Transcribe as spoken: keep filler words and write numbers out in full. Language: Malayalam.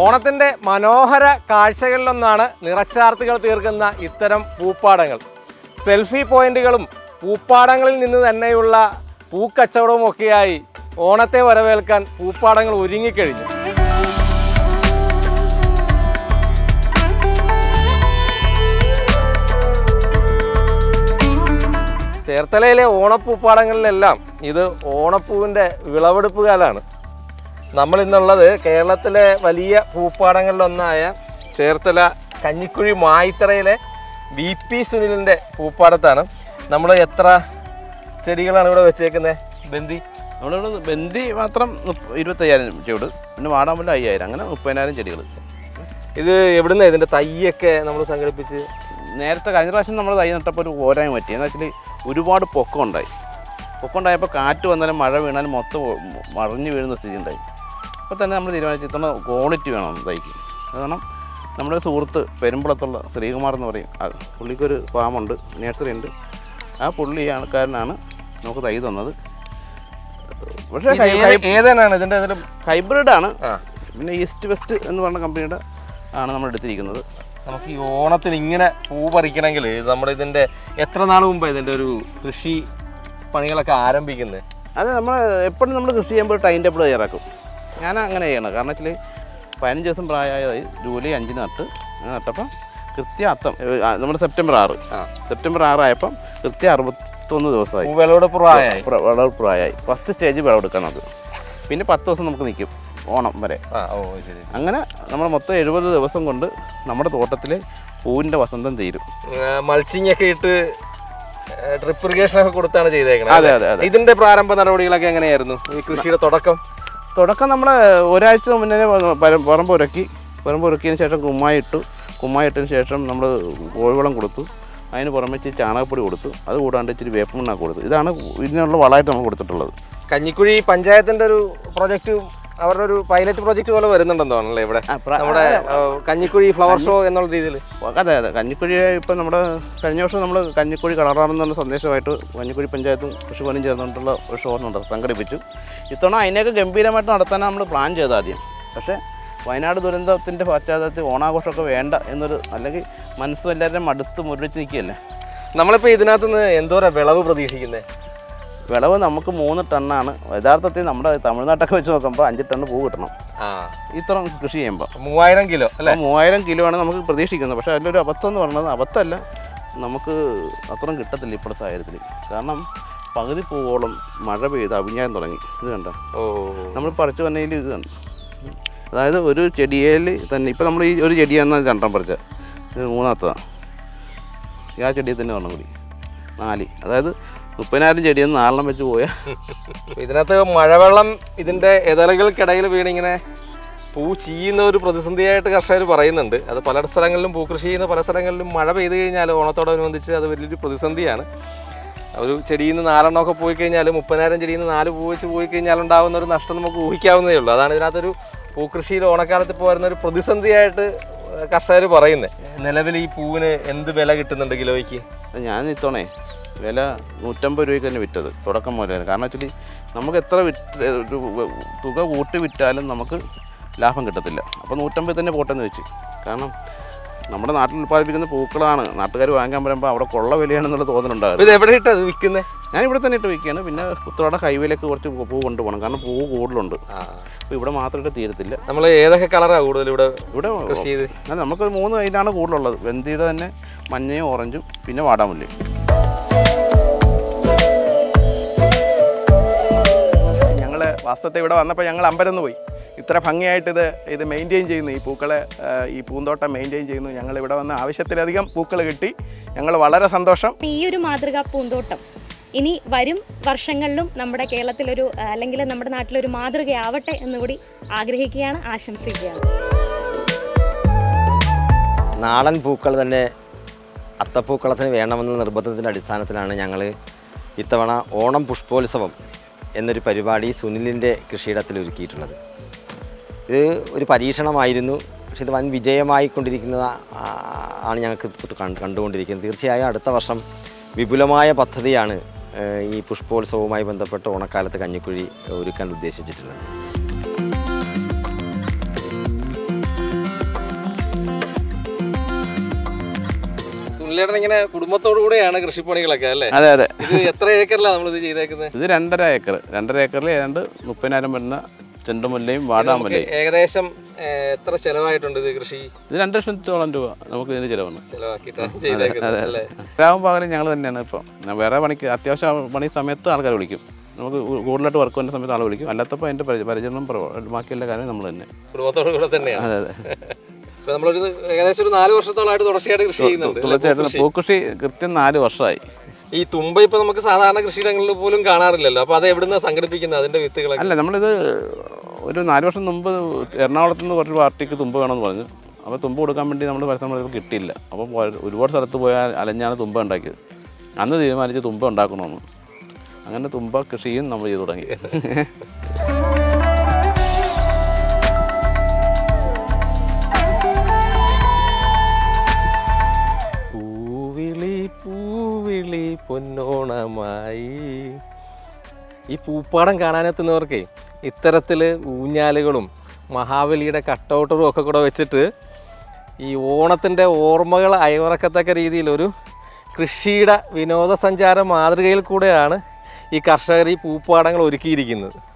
ഓണത്തിൻ്റെ മനോഹര കാഴ്ചകളിലൊന്നാണ് നിറച്ചാർത്തുകൾ തീർക്കുന്ന ഇത്തരം പൂപ്പാടങ്ങൾ. സെൽഫി പോയിന്റുകളും പൂപ്പാടങ്ങളിൽ നിന്ന് തന്നെയുള്ള പൂക്കച്ചവടവും ഒക്കെയായി ഓണത്തെ വരവേൽക്കാൻ പൂപ്പാടങ്ങൾ ഒരുങ്ങിക്കഴിഞ്ഞു. ചേർത്തലയിലെ ഓണപ്പൂപ്പാടങ്ങളിലെല്ലാം ഇത് ഓണപ്പൂവിൻ്റെ വിളവെടുപ്പ് കാലമാണ്. നമ്മളിന്നുള്ളത് കേരളത്തിലെ വലിയ പൂപ്പാടങ്ങളിലൊന്നായ ചേർത്തല കഞ്ഞിക്കുഴി മായിത്തറയിലെ വി പി സുനിലിൻ്റെ പൂപ്പാടത്താണ്. നമ്മൾ എത്ര ചെടികളാണ് ഇവിടെ വെച്ചേക്കുന്നത്? ബന്ദി നമ്മളിവിടെ ബന്ദി മാത്രം ഇരുപത്തയ്യായിരം ചുവട്, പിന്നെ വാടാമ്പുല്ല അയ്യായിരം, അങ്ങനെ മുപ്പതിനായിരം ചെടികൾ. ഇത് എവിടുന്ന ഇതിൻ്റെ തൈയൊക്കെ നമ്മൾ സംഘടിപ്പിച്ച്? നേരത്തെ കഴിഞ്ഞ പ്രാവശ്യം നമ്മൾ തൈ നട്ടപ്പോൾ ഒരു പോരായ്മ പറ്റി. എന്ന് വെച്ചാൽ ഒരുപാട് പൊക്കം ഉണ്ടായി. പൊക്കം ഉണ്ടായപ്പോൾ കാറ്റ് വന്നാലും മഴ വീണാലും മൊത്തം മറിഞ്ഞു വീഴുന്ന സ്ഥിതി ഉണ്ടായി. അപ്പോൾ തന്നെ നമ്മൾ തീരുമാനിച്ചു ഇത്തവണ ക്വാളിറ്റി വേണം തൈക്ക്. കാരണം നമ്മുടെ സുഹൃത്ത് പെരുമ്പളത്തുള്ള ശ്രീകുമാർ എന്ന് പറയും, പുള്ളിക്കൊരു ഫാമുണ്ട്, നഴ്സറി ഉണ്ട്. ആ പുള്ളി ആൾക്കാരനാണ് നമുക്ക് തൈ തന്നത്. പക്ഷേ ഏതാണ് ഇതിൻ്റെ ഹൈബ്രിഡാണ്. പിന്നെ ഈസ്റ്റ് വെസ്റ്റ് എന്ന് പറഞ്ഞ കമ്പനിയുടെ ആണ് നമ്മൾ എടുത്തിരിക്കുന്നത്. നമുക്ക് ഈ ഓണത്തിന് ഇങ്ങനെ പൂ പറിക്കണമെങ്കിൽ നമ്മുടെ ഇതിൻ്റെ എത്ര നാൾ മുമ്പ് ഇതിൻ്റെ ഒരു കൃഷി പണികളൊക്കെ ആരംഭിക്കുന്നത്? അത് നമ്മൾ എപ്പോഴും നമ്മൾ കൃഷി ചെയ്യുമ്പോൾ ടൈം ടേബിൾ തയ്യാറാക്കും. ഞാൻ അങ്ങനെ ചെയ്യണം. കാരണം വെച്ചാൽ പതിനഞ്ച് ദിവസം പ്രായമായതായി ജൂലൈ അഞ്ചിന് നട്ട് നട്ടപ്പം കൃത്യം അത്തം നമ്മുടെ സെപ്റ്റംബർ ആറ് സെപ്റ്റംബർ ആറായപ്പം കൃത്യം അറുപത്തൊന്ന് ദിവസമായി വിളവെടുപ്പ് പ്രായമായി വിളവെടുപ്പ് പ്രായമായി ഫസ്റ്റ് സ്റ്റേജ് വിളവെടുക്കാൻ അത്. പിന്നെ പത്ത് ദിവസം നമുക്ക് നിൽക്കും ഓണം വരെ. അങ്ങനെ നമ്മൾ മൊത്തം എഴുപത് ദിവസം കൊണ്ട് നമ്മുടെ തോട്ടത്തിലെ പൂവിൻ്റെ വസന്തം തീരും. മൾച്ചിങ് ഒക്കെ ഇട്ട് ഡ്രിപ്പ് ഇറിഗേഷൻ ഒക്കെ കൊടുത്താണ് ചെയ്തേക്കുന്നത്. അതെ അതെ അതെ. ഇതിന്റെ പ്രാരംഭ നടപടികളൊക്കെ എങ്ങനെയായിരുന്നു? ഈ കൃഷിയുടെ തുടക്കം തുടക്കം നമ്മൾ ഒരാഴ്ച മുന്നേ പറമ്പ് ഉരക്കി പറമ്പ് ഉരക്കിയതിന് ശേഷം കുമ്മായി ഇട്ടു. കുമ്മായി ഇട്ടതിന് ശേഷം നമ്മൾ കോഴിവളം കൊടുത്തു. അതിന് പുറമെ ഇച്ചിരി ചാണകപ്പൊടി കൊടുത്തു. അത് കൂടാണ്ട് ഇച്ചിരി വേപ്പമണ്ണ കൊടുത്തു. ഇതാണ് ഇതിനുള്ള വളമായിട്ട് നമ്മൾ കൊടുത്തിട്ടുള്ളത്. കഞ്ഞിക്കുഴി പഞ്ചായത്തിൻ്റെ ഒരു പ്രൊജക്റ്റ്, അവരുടെ ഒരു പൈലറ്റ് പ്രോജക്റ്റ് പോലെ വരുന്നുണ്ടെന്ന് തോന്നല്ലേ ഇവിടെ നമ്മുടെ കഞ്ഞിക്കുഴി ഫ്ലവർ ഷോ എന്നുള്ള രീതിയിൽ? അതെ അതെ. കഞ്ഞിക്കുഴി ഇപ്പം നമ്മുടെ കഴിഞ്ഞ വർഷം നമ്മൾ കഞ്ഞിക്കുഴി കളറാണെന്നുള്ള സന്ദേശമായിട്ട് കഞ്ഞിക്കുഴി പഞ്ചായത്തും കൃഷിഭവനും ചേർന്നിട്ടുള്ള ഒരു ഷോ സംഘടിപ്പിച്ചു. ഇത്തവണ അതിനെയൊക്കെ ഗംഭീരമായിട്ട് നടത്താനാണ് നമ്മൾ പ്ലാൻ ചെയ്തത് ആദ്യം. പക്ഷേ വയനാട് ദുരന്തത്തിൻ്റെ പശ്ചാത്തലത്തിൽ ഓണാഘോഷമൊക്കെ വേണ്ട എന്നൊരു, അല്ലെങ്കിൽ മനസ്സും എല്ലാവരുടെയും മടുത്ത് മുരടിച്ച് നിൽക്കുകയല്ലേ. നമ്മളിപ്പോൾ ഇതിനകത്ത് നിന്ന് എന്തോരം വിളവ് പ്രതീക്ഷിക്കുന്നത്? വിളവ് നമുക്ക് മൂന്ന് ടണ്ണാണ് യഥാർത്ഥത്തിൽ. നമ്മുടെ തമിഴ്നാട്ടൊക്കെ വെച്ച് നോക്കുമ്പോൾ അഞ്ച് ടണ്ണ് പൂ കിട്ടണം ഇത്ര കൃഷി ചെയ്യുമ്പോൾ. മൂവായിരം കിലോ അല്ല മൂവായിരം കിലോ ആണ് നമുക്ക് പ്രതീക്ഷിക്കുന്നത്. പക്ഷേ അതിലൊരു അബദ്ധം എന്ന് പറയുന്നത്, അബദ്ധമല്ല, നമുക്ക് അത്രയും കിട്ടത്തില്ല ഇപ്പോഴത്തെ സാഹചര്യത്തിൽ. കാരണം പകുതി പൂവോളം മഴ പെയ്ത് അവിഞ്ഞാൻ തുടങ്ങി. ഇത് കണ്ട നമ്മൾ പറിച്ചു വന്നതിൽ ഇത് കണ്ടു. അതായത് ഒരു ചെടിയിൽ തന്നെ ഇപ്പം നമ്മൾ ഈ ഒരു ചെടിയാണ് രണ്ടെണ്ണം പറിച്ചത്, ഇത് മൂന്നാമത്തതാണ്. ആ ചെടിയിൽ തന്നെ ഒരെണ്ണം കൂടി നാല്, അതായത് മുപ്പതിനായിരം ചെടിയൊന്നും നാലെണ്ണം വെച്ച് പോയാൽ. ഇതിനകത്ത് മഴവെള്ളം ഇതിൻ്റെ ഇതളുകൾക്കിടയിൽ വീണിങ്ങനെ പൂ ചീയുന്ന ഒരു പ്രതിസന്ധിയായിട്ട് കർഷകർ പറയുന്നുണ്ട്. അത് പല സ്ഥലങ്ങളിലും പൂക്കൃഷി ചെയ്യുന്ന പല സ്ഥലങ്ങളിലും മഴ പെയ്ത് കഴിഞ്ഞാൽ ഓണത്തോടനുബന്ധിച്ച് അത് വലിയൊരു പ്രതിസന്ധിയാണ്. ഒരു ചെടിയിൽ നിന്ന് നാലെണ്ണമൊക്കെ പോയി കഴിഞ്ഞാൽ, മുപ്പതിനായിരം ചെടിയിൽ നിന്ന് നാല് പൂ വെച്ച് പോയി കഴിഞ്ഞാൽ ഉണ്ടാകുന്ന ഒരു നഷ്ടം നമുക്ക് ഊഹിക്കാവുന്നതേ ഉള്ളൂ. അതാണ് ഇതിനകത്തൊരു പൂക്കൃഷിയിൽ ഓണക്കാലത്ത് ഇപ്പോൾ വരുന്ന ഒരു പ്രതിസന്ധിയായിട്ട് കർഷകർ പറയുന്നത്. നിലവിൽ ഈ പൂവിന് എന്ത് വില കിട്ടുന്നുണ്ട് കിലോയ്ക്ക്? ഞാൻ ഇത്തവണ വില നൂറ്റമ്പത് രൂപയ്ക്ക് തന്നെ വിറ്റത് തുടക്കം മുതലാണ്. കാരണം വെച്ചാൽ നമുക്ക് എത്ര വിറ്റ് തുക കൂട്ടി വിറ്റാലും നമുക്ക് ലാഭം കിട്ടത്തില്ല. അപ്പോൾ നൂറ്റമ്പത് തന്നെ പോട്ടെന്ന് വെച്ച്. കാരണം നമ്മുടെ നാട്ടിൽ ഉൽപ്പാദിപ്പിക്കുന്ന പൂക്കളാണ് നാട്ടുകാർ വാങ്ങാൻ വരുമ്പോൾ അവിടെ കൊള്ള വിലയാണെന്നുള്ള തോന്നലുണ്ടാകും. ഇത് എവിടെ ഇട്ടത് വിൽക്കുന്നത്? ഞാൻ ഇവിടെ തന്നെ ഇട്ട് വിൽക്കുകയാണ്. പിന്നെ കുത്തോടെ ഹൈവേയിലേക്ക് കുറച്ച് പൂ കൊണ്ടുപോകണം, കാരണം പൂ കൂടുതലുണ്ട്. അപ്പോൾ ഇവിടെ മാത്രമായിട്ട് തീരത്തില്ല. നമ്മൾ ഏതൊക്കെ കളറാണ് കൂടുതൽ ഇവിടെ ഇവിടെ കൃഷി ചെയ്ത്? അല്ല, നമുക്കൊരു മൂന്ന് അതിനാണ് കൂടുതലുള്ളത്. വെന്തിയുടെ തന്നെ മഞ്ഞയും ഓറഞ്ചും പിന്നെ വാടാമുല്ലയും. ഞങ്ങൾ വാസ്തവത്തെ ഇവിടെ വന്നപ്പോൾ ഞങ്ങൾ അമ്പരന്ന് പോയി. ഇത്ര ഭംഗിയായിട്ട് ഇത് ഇത് മെയിൻറ്റെയിൻ ചെയ്യുന്നു, ഈ പൂക്കളെ ഈ പൂന്തോട്ടം മെയിൻറ്റെയിൻ ചെയ്യുന്നു. ഞങ്ങൾ ഇവിടെ വന്ന് ആവശ്യത്തിലധികം പൂക്കൾ കിട്ടി. ഞങ്ങൾ വളരെ സന്തോഷം. ഈ ഒരു മാതൃകാ പൂന്തോട്ടം ഇനി വരും വർഷങ്ങളിലും നമ്മുടെ കേരളത്തിലൊരു അല്ലെങ്കിൽ നമ്മുടെ നാട്ടിലൊരു മാതൃകയാവട്ടെ എന്നുകൂടി ആഗ്രഹിക്കുകയാണ്, ആശംസിക്കുകയാണ്. നാടൻ പൂക്കൾ തന്നെ അത്തപ്പൂക്കളത്തിന് വേണമെന്ന നിർബന്ധത്തിൻ്റെ അടിസ്ഥാനത്തിലാണ് ഞങ്ങൾ ഇത്തവണ ഓണം പുഷ്പോത്സവം എന്നൊരു പരിപാടി സുനിലിൻ്റെ കൃഷിയിടത്തിൽ ഒരുക്കിയിട്ടുള്ളത്. ഇത് ഒരു പരീക്ഷണമായിരുന്നു, പക്ഷെ ഇത് വൻ വിജയമായിക്കൊണ്ടിരിക്കുന്നത് ആണ് ഞങ്ങൾക്ക് കണ്ടുകൊണ്ടിരിക്കുന്നത്. തീർച്ചയായും അടുത്ത വർഷം വിപുലമായ പദ്ധതിയാണ് ഈ പുഷ്പോത്സവവുമായി ബന്ധപ്പെട്ട് ഓണക്കാലത്ത് കഞ്ഞിക്കുഴി ഒരുക്കാൻ ഉദ്ദേശിച്ചിട്ടുള്ളത്. സുനിലേട്ടൻ ഇങ്ങനെ കുടുംബത്തോടു കൂടെയാണ് കൃഷിപ്പണികളൊക്കെ അല്ലേ? അതെ അതെ. ഇത് എത്ര ഏക്കറിലാണ് നമ്മൾ ഇത് ചെയ്തേക്കുന്നത്? ഇത് രണ്ടര ഏക്കർ രണ്ടര ഏക്കറിൽ ഏതാണ്ട് മുപ്പതിനായിരം വരുന്ന ചെണ്ടുമുല്ലയും വാടാമുല്ലയും. ഏകദേശം എത്ര ചെലവായിട്ടുണ്ട് ഇത് കൃഷി? ഇത് രണ്ട് ലക്ഷത്തോളം രൂപ നമുക്ക് ഇതിന് ചിലവാണ്. ചെലവാക്കിയിട്ട് രാവും പകലും ഞങ്ങൾ തന്നെയാണ്. ഇപ്പം വേറെ പണിക്ക് അത്യാവശ്യം പണി സമയത്ത് ആൾക്കാർ വിളിക്കും. നമുക്ക് കൂടുതലായിട്ട് വർക്ക് ചെയ്യുന്ന സമയത്ത് ആൾ വിളിക്കും. അല്ലാത്തപ്പോൾ അതിൻ്റെ പരിചരണം ബാക്കി എല്ലാ കാര്യവും നമ്മൾ തന്നെ കുടുംബത്തോടു കൂടെ തന്നെയാണ്. അതെ അതെ. ഇപ്പൊ നമ്മളൊരു ഏകദേശം ഒരു നാല് വർഷത്തോളമായിട്ട് തുടർച്ചയായിട്ട് കൃഷി ചെയ്യുന്നുണ്ട്. തീർച്ചയായിട്ടും പൂക്കൃഷി കൃത്യം നാല് വർഷമായി. ഈ തുമ്പ ഇപ്പൊ നമുക്ക് സാധാരണ കൃഷിയിടങ്ങളിൽ പോലും കാണാറില്ലല്ലോ. അപ്പൊ അത് എവിടുന്ന സംഘടിപ്പിക്കുന്നത് അതിന്റെ വിത്തുകൾ? അല്ല, നമ്മളിത് ഒരു നാല് വർഷം മുമ്പ് എറണാകുളത്ത് നിന്ന് കുറച്ച് പാർട്ടിക്ക് തുമ്പ വേണമെന്ന് പറഞ്ഞു. അപ്പോൾ തുമ്പ കൊടുക്കാൻ വേണ്ടി നമ്മൾ പരിശ്രമം കിട്ടിയില്ല. അപ്പോൾ ഒരുപാട് സ്ഥലത്ത് പോയാൽ അലഞ്ഞാണ് തുമ്പ ഉണ്ടാക്കിയത്. അന്ന് തീരുമാനിച്ച് തുമ്പ ഉണ്ടാക്കണമെന്ന്. അങ്ങനെ തുമ്പ കൃഷിയും നമ്മൾ ചെയ്തു തുടങ്ങി. പൂവിളി പൂവിളി പൊന്നോണമായി. ഈ പൂപ്പാടം കാണാനെത്തുന്നവർക്കേ ഇത്തരത്തിൽ ഊഞ്ഞാലുകളും മഹാബലിയുടെ കട്ടൗട്ടറും ഒക്കെ കൂടെ വെച്ചിട്ട് ഈ ഓണത്തിൻ്റെ ഓർമ്മകൾ അയവിറക്കത്തക്ക രീതിയിലൊരു കൃഷിയുടെ വിനോദസഞ്ചാര മാതൃകയിൽ കൂടെയാണ് ഈ കർഷകർ ഈ പൂപ്പാടങ്ങൾ ഒരുക്കിയിരിക്കുന്നത്.